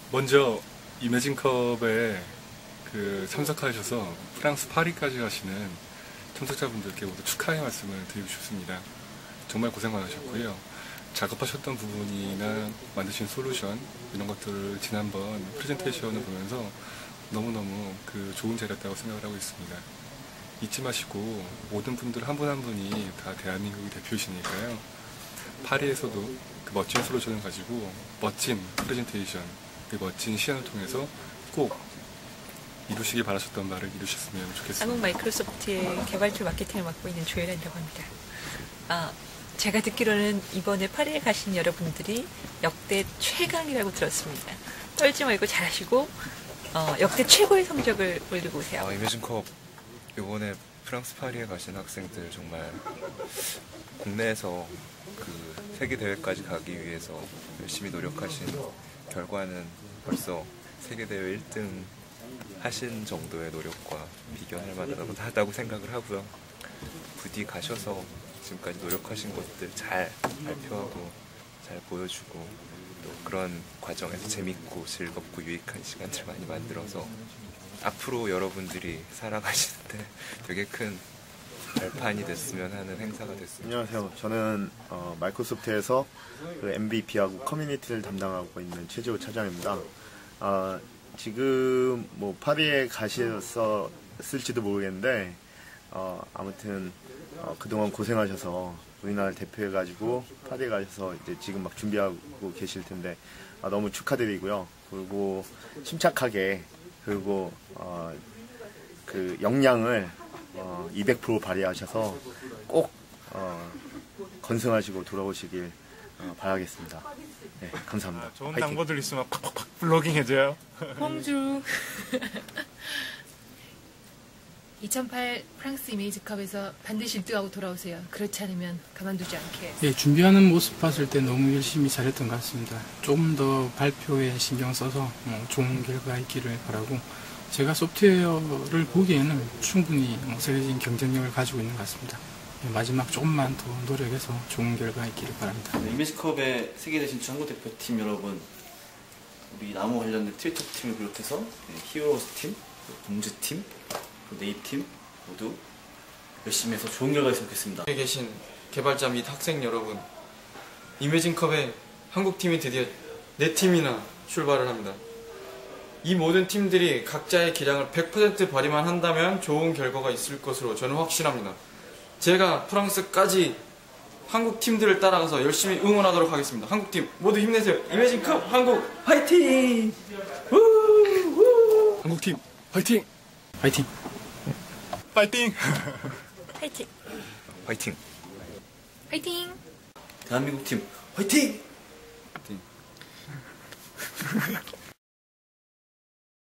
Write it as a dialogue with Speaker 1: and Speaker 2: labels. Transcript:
Speaker 1: 먼저 이매진컵에 참석하셔서 프랑스 파리까지 가시는 참석자분들께 모두 축하의 말씀을 드리고 싶습니다. 정말 고생 많으셨고요. 작업하셨던 부분이나 만드신 솔루션 이런 것들을 지난번 프레젠테이션을 보면서 너무너무 좋은 자리였다고 생각을 하고 있습니다. 잊지 마시고 모든 분들 한 분 한 분이 다 대한민국의 대표이시니까요. 파리에서도 멋진 솔루션을 가지고 멋진 프레젠테이션, 멋진 시연을 통해서 꼭 이루시길 바라셨던 말을 이루셨으면 좋겠습니다.
Speaker 2: 한국 마이크로소프트의 개발툴 마케팅을 맡고 있는 조혜란이라고 합니다. 제가 듣기로는 이번에 파리에 가신 여러분들이 역대 최강이라고 들었습니다. 떨지 말고 잘하시고 역대 최고의 성적을 올리고 오세요.
Speaker 3: 이매진컵 이번에 프랑스 파리에 가신 학생들 정말 국내에서 세계대회까지 가기 위해서 열심히 노력하신 결과는 벌써 세계대회 1등 하신 정도의 노력과 비교할 만하다고 생각을 하고요. 부디 가셔서 지금까지 노력하신 것들 잘 발표하고 잘 보여주고 또 그런 과정에서 재밌고 즐겁고 유익한 시간들 많이 만들어서 앞으로 여러분들이 살아가시는데 되게 큰 발판이 됐으면 하는 행사가 됐습니다.
Speaker 4: 안녕하세요. 저는 마이크로소프트에서 MVP하고 커뮤니티를 담당하고 있는 최재호 차장입니다. 지금 파리에 가셨을지도 모르겠는데 아무튼 그동안 고생하셔서 우리나라를 대표해가지고 파리에 가셔서 이제 지금 막 준비하고 계실 텐데 너무 축하드리고요. 그리고 침착하게 그리고 역량을 200% 발휘하셔서 꼭 건승하시고 돌아오시길 바라겠습니다. 네, 감사합니다.
Speaker 5: 좋은
Speaker 4: 화이팅.
Speaker 5: 정보들 있으면 팍팍팍 블로깅 해줘요.
Speaker 6: 홍주 2008 프랑스 이미지컵에서 반드시 1등하고 돌아오세요. 그렇지 않으면 가만두지 않게.
Speaker 7: 예, 준비하는 모습 봤을 때 너무 열심히 잘했던 것 같습니다. 좀 더 발표에 신경 써서 좋은 결과 있기를 바라고, 제가 소프트웨어를 보기에는 충분히 세계적인 경쟁력을 가지고 있는 것 같습니다. 예, 마지막 조금만 더 노력해서 좋은 결과 있기를 바랍니다.
Speaker 8: 이미지컵의 세계대 진출 한국 대표팀 여러분, 우리 나무 관련된 트위터 팀을 비롯해서 히어로스 팀, 봉즈팀, 네이팀 모두 열심히 해서 좋은 결과 있으면 좋겠습니다.
Speaker 9: 여기 계신 개발자 및 학생 여러분, 이매진컵에 한국팀이 드디어 4팀이나 출발을 합니다. 이 모든 팀들이 각자의 기량을 100% 발휘만 한다면 좋은 결과가 있을 것으로 저는 확신합니다. 제가 프랑스까지 한국 팀들을 따라가서 열심히 응원하도록 하겠습니다. 한국팀 모두 힘내세요. 이매진컵 한국 화이팅!
Speaker 1: 한국팀 화이팅!
Speaker 7: 화이팅!
Speaker 5: 파이팅!
Speaker 2: 파이팅!
Speaker 3: 화이팅!
Speaker 6: 화이팅!
Speaker 8: 대한민국 팀 화이팅!
Speaker 1: 화이팅!